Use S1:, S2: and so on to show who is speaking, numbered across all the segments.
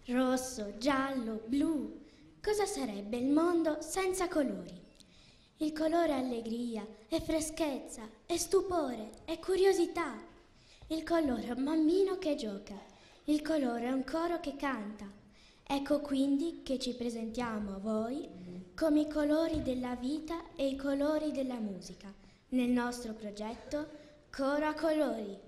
S1: rosso, giallo, blu. Cosa sarebbe il mondo senza colori? Il colore è allegria, è freschezza, è stupore, è curiosità. Il colore è un bambino che gioca, il colore è un coro che canta. Ecco quindi che ci presentiamo a voi come i colori della vita e i colori della musica, nel nostro progetto Coro a Colori.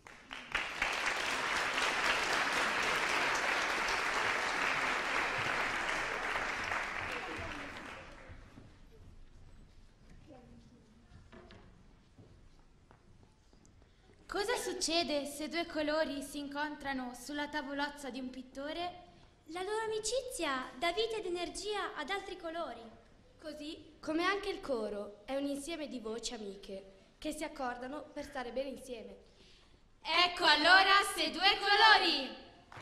S2: Cosa succede se due colori si incontrano sulla tavolozza di un pittore?
S3: La loro amicizia dà vita ed energia ad altri colori.
S4: Così come anche il coro è un insieme di voci amiche che si accordano per stare bene insieme.
S2: Ecco allora se due colori!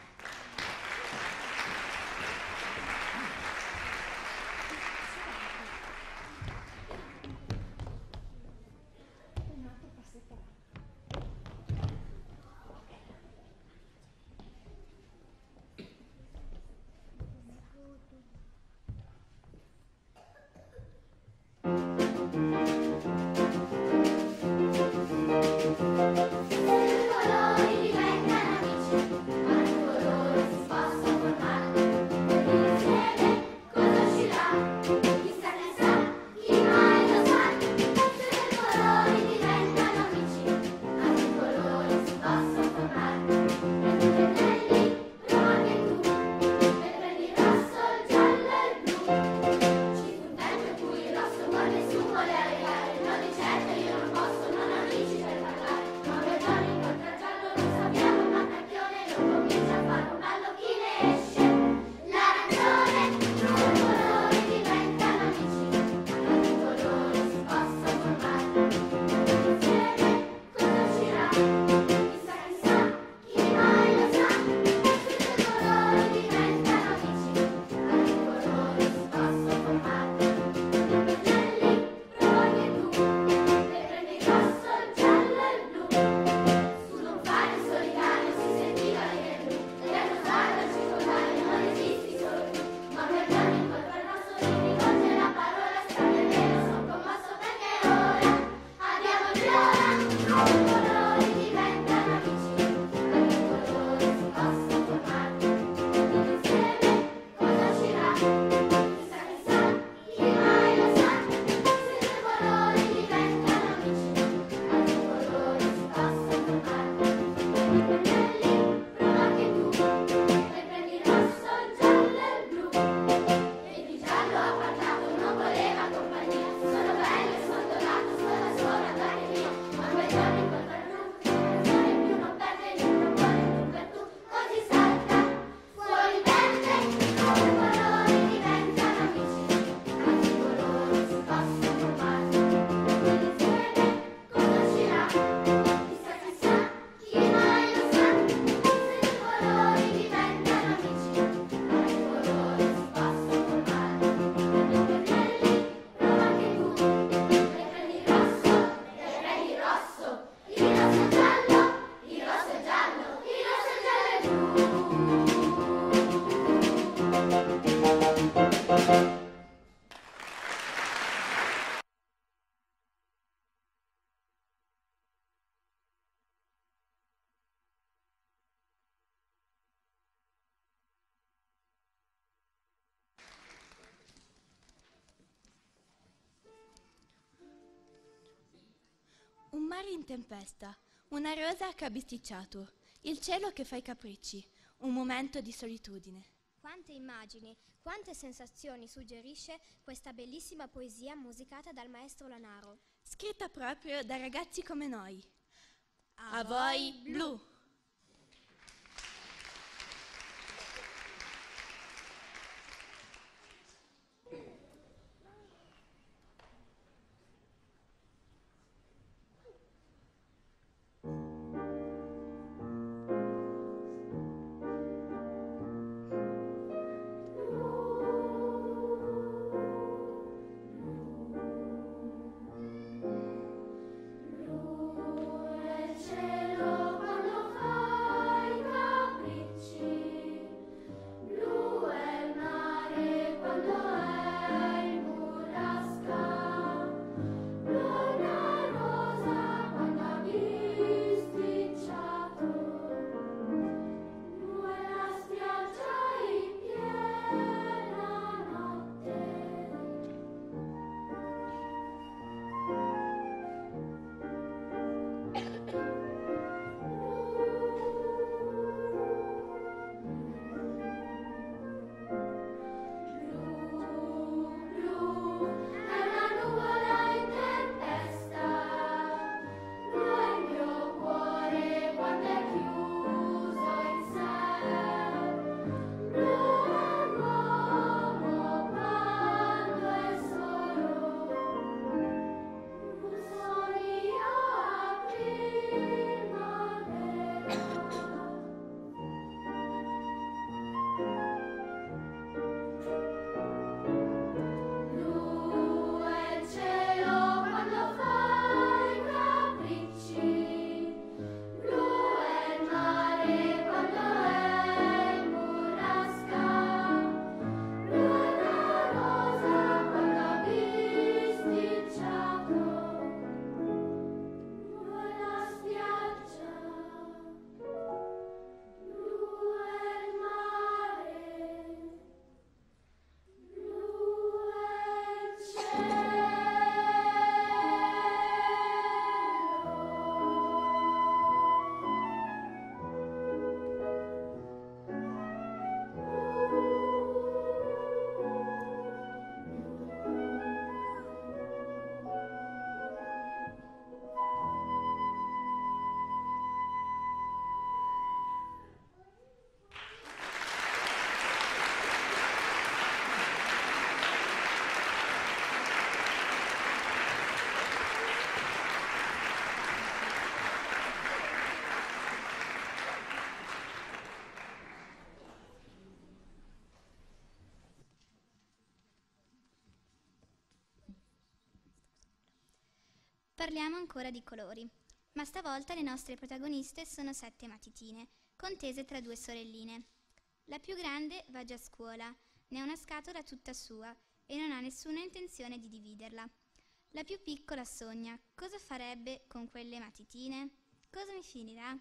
S5: Un mare in tempesta, una rosa che ha bisticciato, il cielo che fa i capricci, un momento di solitudine.
S3: Quante immagini, quante sensazioni suggerisce questa bellissima poesia musicata dal maestro Lanaro.
S5: Scritta proprio da ragazzi come noi. A voi, blu!
S6: Cielo quando
S3: Parliamo ancora di colori, ma stavolta le nostre protagoniste sono 7 matitine, contese tra 2 sorelline. La più grande va già a scuola, ne ha una scatola tutta sua e non ha nessuna intenzione di dividerla. La più piccola sogna cosa farebbe con quelle matitine? Cosa mi finirà?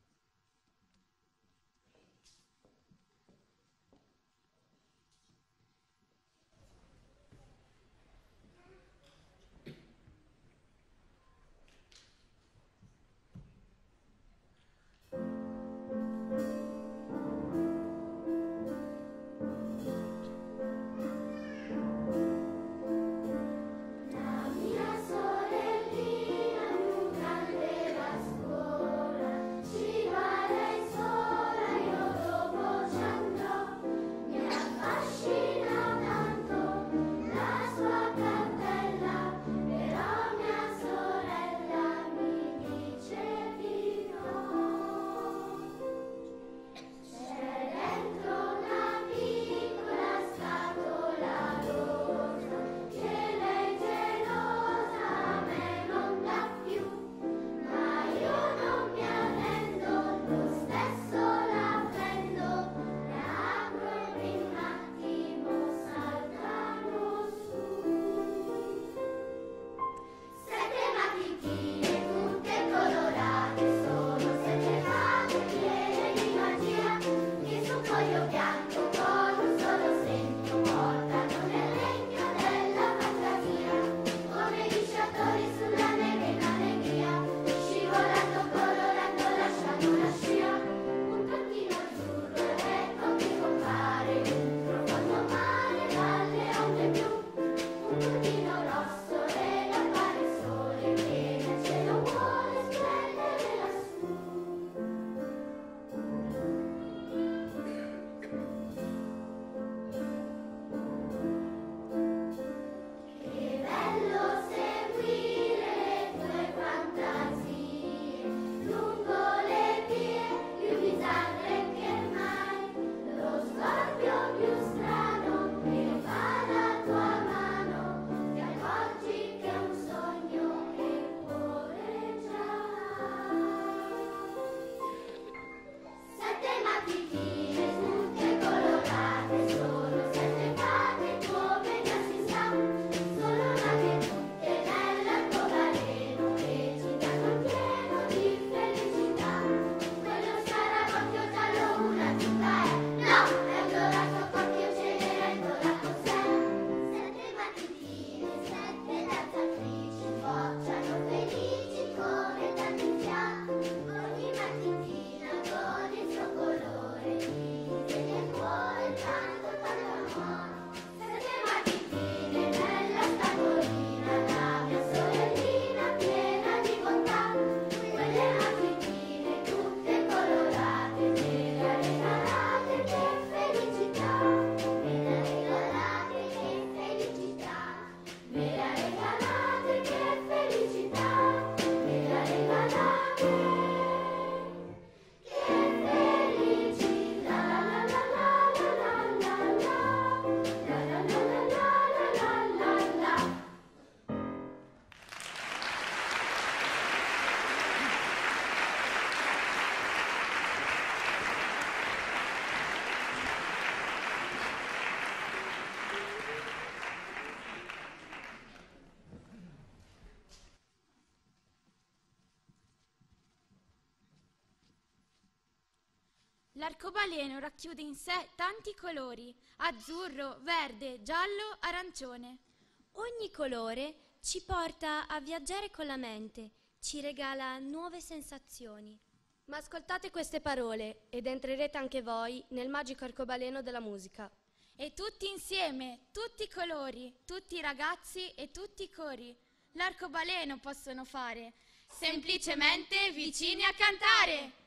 S2: L'arcobaleno racchiude in sé tanti colori: azzurro, verde, giallo, arancione.
S1: Ogni colore ci porta a viaggiare con la mente, ci regala nuove sensazioni.
S4: Ma ascoltate queste parole ed entrerete anche voi nel magico arcobaleno della musica.
S2: E tutti insieme, tutti i colori, tutti i ragazzi e tutti i cori, l'arcobaleno possono fare, semplicemente vicini a cantare.